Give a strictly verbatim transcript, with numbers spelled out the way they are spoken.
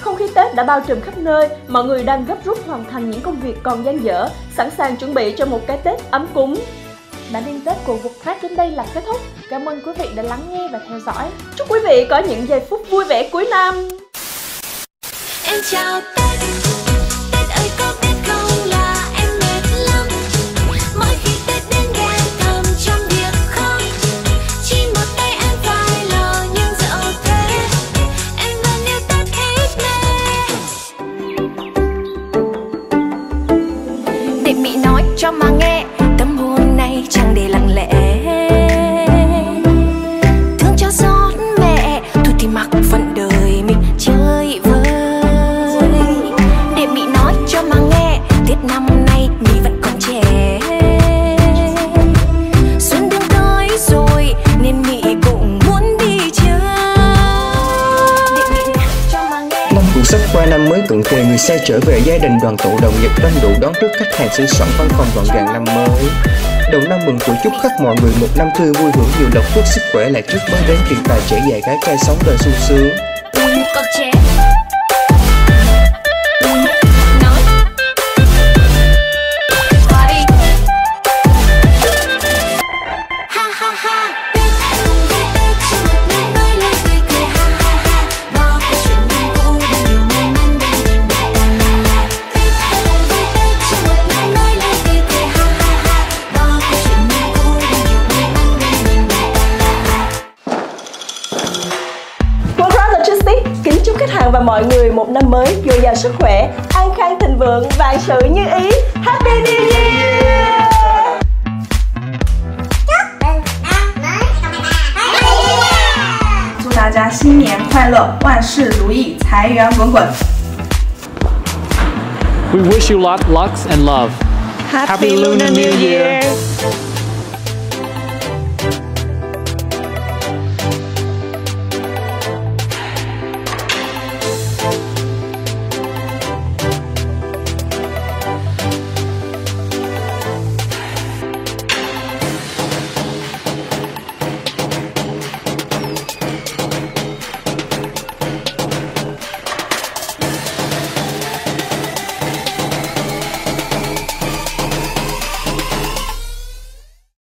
Không khí Tết đã bao trùm khắp nơi, mọi người đang gấp rút hoàn thành những công việc còn dang dở, sẵn sàng chuẩn bị cho một cái Tết ấm cúng. Bản tin Tết của Vụt Phát đến đây là kết thúc. Cảm ơn quý vị đã lắng nghe và theo dõi. Chúc quý vị có những giây phút vui vẻ cuối năm. Em chào Tết, Tết ơi có biết không là em mệt lắm. Mỗi khi Tết đến ghen thầm trong việc không. Chỉ một tay em phải lo những dạo Tết. Em vẫn yêu Tết hết mê. Để Mỹ nói cho mà nghe, tâm hồn này chẳng để lặng lẽ. Thương cho xót mẹ, thôi thì mặc phận đời mình chơi vơi. Để Mỹ nói cho mà nghe, Tết năm nay Mỹ vẫn còn trẻ. Xuân đang tới rồi nên Mỹ cũng muốn đi chơi. Để Mỹ nói cho mà nghe. Năm cũ sắp qua, năm mới cận kề, người xe trở về, gia đình đoàn tụ đồng nghiệp đông đủ đón trước khách hàng sửa soạn, văn phòng gọn gàng năm mới. Đầu năm mừng tuổi chúc khắp mọi người một năm tươi vui, hưởng nhiều lộc phước sức khỏe, lại trước mới đến tiền tài trẻ dài gái trai sống đời sung sướng. Còn trẻ kính chúc khách hàng và mọi người một năm mới dồi dào sức khỏe, an khang thịnh vượng, vạn sự như ý. Happy New Year! 祝大家新年快乐，万事如意，财源滚滚。 We wish you lot, lucks and love. Happy, Happy Lunar New Year!